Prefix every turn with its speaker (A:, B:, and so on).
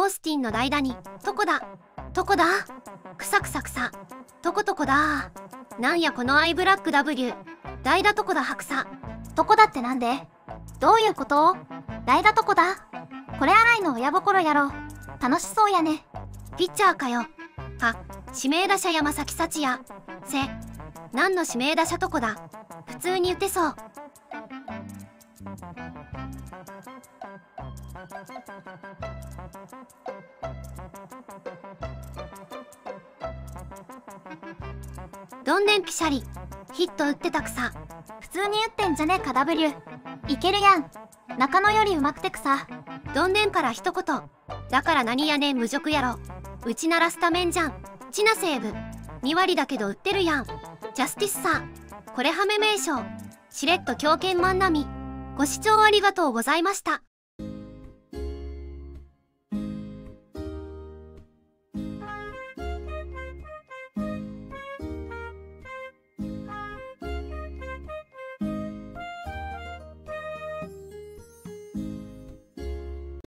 A: オースティンの代打に、とこだ。とこだ。くさくさくさ。とことこだ。なんやこのアイブラック W。代打とこだ白さ。
B: とこだってなんで？どういうこと？代打とこだ。これ洗いの親心やろ。楽しそうやね。
A: ピッチャーかよ。指名打者山崎幸也。何の指名打者とこだ。普通に打てそう。どんでんぴしゃり。ヒット打ってたくさ。
B: 普通に打ってんじゃねえか W。いけるやん。中野よりうまくてくさ。
A: どんでんから一言。だから何やねん無辱やろ。うちならスタメンじゃん。チナセーブ。2割だけど打ってるやん。ジャスティスさ。これハメ名称。しれっと狂犬万波。ご視聴ありがとうございました。